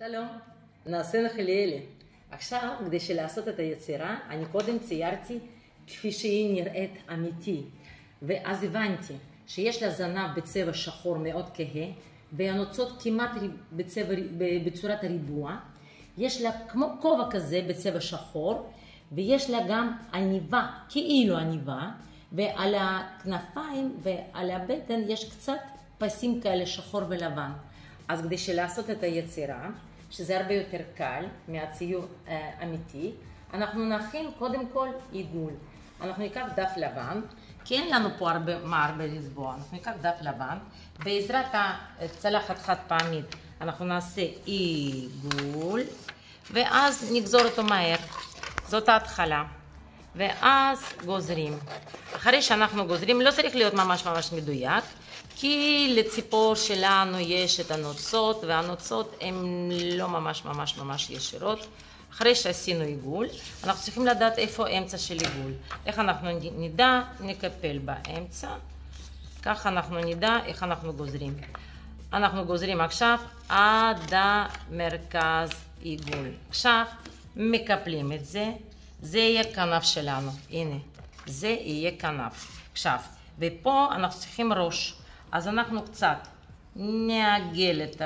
שלום, נעשה נחליאלי. עכשיו, כדי לעשות את היצירה, אני קודם ציירתי כפי שהיא נראית אמיתי. ואז הבנתי שיש לה זנב בצבע שחור מאוד כהה, והנוצות כמעט בצורת ריבוע. יש לה כמו כובע כזה בצבע שחור, ויש לה גם עניבה, כאילו עניבה, ועל הכנפיים ועל הבטן יש קצת פסים כאלה שחור ולבן. אז כדי לעשות את היצירה, שזה הרבה יותר קל מהציור אמיתי, אנחנו נכין קודם כל עיגול. אנחנו ניקח דף לבן, כי אין לנו פה הרבה לצבוע. אנחנו ניקח דף לבן, בעזרת הצלחת חד פעמית אנחנו נעשה עיגול, ואז נגזור אותו מהר. זאת ההתחלה. ואז גוזרים. אחרי שאנחנו גוזרים, לא צריך להיות ממש מדויק, כי לציפור שלנו יש את הנוצות, והנוצות הן לא ממש ישירות. אחרי שעשינו עיגול, אנחנו צריכים לדעת איפה האמצע של עיגול. איך אנחנו נדע? נקפל באמצע. ככה אנחנו נדע איך אנחנו גוזרים. אנחנו גוזרים עכשיו עד המרכז עיגול. עכשיו מקפלים את זה. זה יהיה כנף שלנו. הנה, זה יהיה כנף. עכשיו, ופה אנחנו צריכים ראש. אז אנחנו קצת נעגל את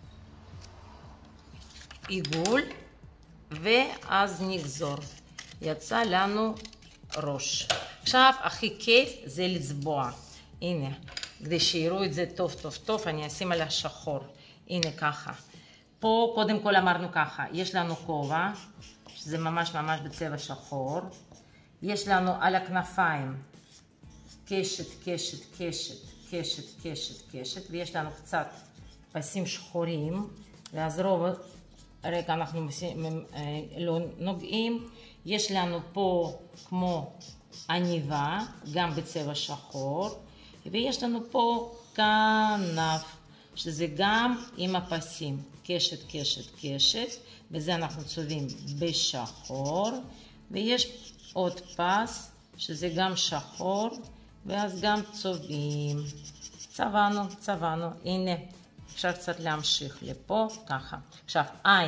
העיגול, ואז נגזור. יצא לנו ראש. עכשיו, הכי כיף זה לצבוע. הנה, כדי שיראו את זה טוב, אני אשים על השחור. הנה ככה. פה קודם כל אמרנו ככה, יש לנו כובע, שזה ממש בצבע שחור. יש לנו על הכנפיים קשת, ויש לנו קצת פסים שחורים, ואז רוב רגע אנחנו לא נוגעים. יש לנו פה כמו עניבה, גם בצבע שחור, ויש לנו פה כנף, שזה גם עם הפסים, קשת, וזה אנחנו צובעים בשחור, ויש עוד פס, שזה גם שחור, ואז גם צובעים. צבענו, הנה, אפשר קצת להמשיך לפה, ככה. עכשיו,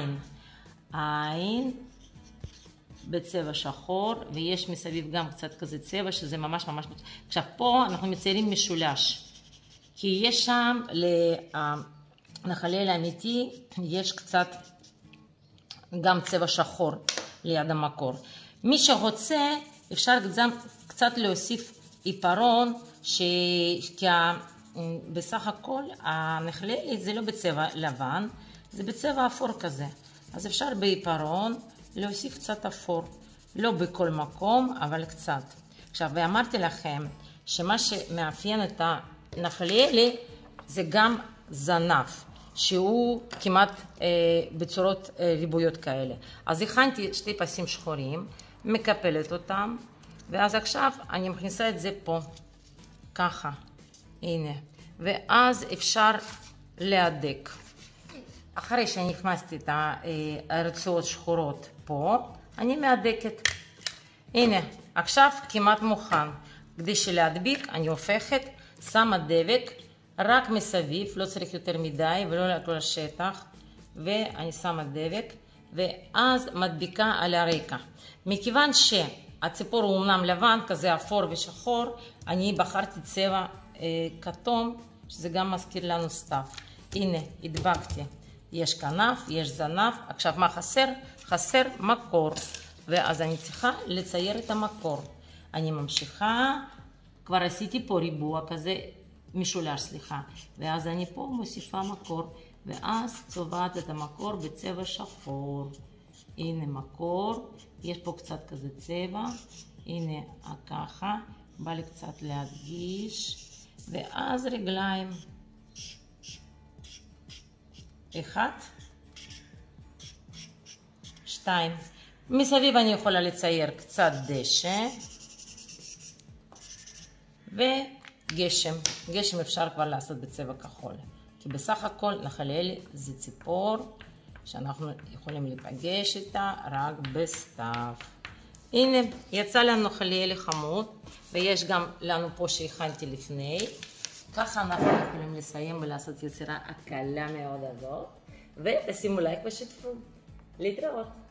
עין בצבע שחור, ויש מסביב גם קצת כזה צבע, שזה ממש. עכשיו, פה אנחנו מציירים משולש, כי יש שם, לנחליאלי האמיתי, יש קצת גם צבע שחור ליד המקור. מי שרוצה, אפשר קצת להוסיף עיפרון, כי בסך הכל הנחליאלי זה לא בצבע לבן, זה בצבע אפור כזה. אז אפשר בעיפרון להוסיף קצת אפור, לא בכל מקום, אבל קצת. עכשיו, ואמרתי לכם שמה שמאפיין את הנחליאלי זה גם זנב, שהוא כמעט בצורות ריבועיות כאלה. אז הכנתי שתי פסים שחורים, מקפלת אותם, ואז עכשיו אני מכניסה את זה פה, ככה, הנה, ואז אפשר להדק. אחרי שאני הכנסתי את הרצועות שחורות פה, אני מהדקת. הנה, עכשיו כמעט מוכן. כדי להדביק, אני הופכת, שמה דבק, רק מסביב, לא צריך יותר מדי ולא לכל השטח, ואני שמה דבק, ואז מדביקה על הרקע. מכיוון שהציפור הוא אמנם לבן, כזה אפור ושחור, אני בחרתי צבע כתום, שזה גם מזכיר לנו סתיו. הנה, הדבקתי. יש כנף, יש זנב. עכשיו מה חסר? חסר מקור. ואז אני צריכה לצייר את המקור. אני ממשיכה, כבר עשיתי פה ריבוע כזה, משולש, סליחה. ואז אני פה מוסיפה מקור. ואז צובעת את המקור בצבע שחור. הנה מקור, יש פה קצת כזה צבע. הנה ככה, בא לי קצת להדגיש. ואז רגליים. 1, 2. מסביב אני יכולה לצייר קצת דשא. וגשם. גשם אפשר כבר לעשות בצבע כחול. כי בסך הכל נחליאלי זה ציפור שאנחנו יכולים להיפגש איתה רק בסתיו. הנה, יצא לנו נחליאלי חמוד, ויש גם לנו פה שהכנתי לפני. ככה אנחנו יכולים לסיים ולעשות יצירה הקלה מאוד הזאת. ותשימו לייק ושתפו. להתראות.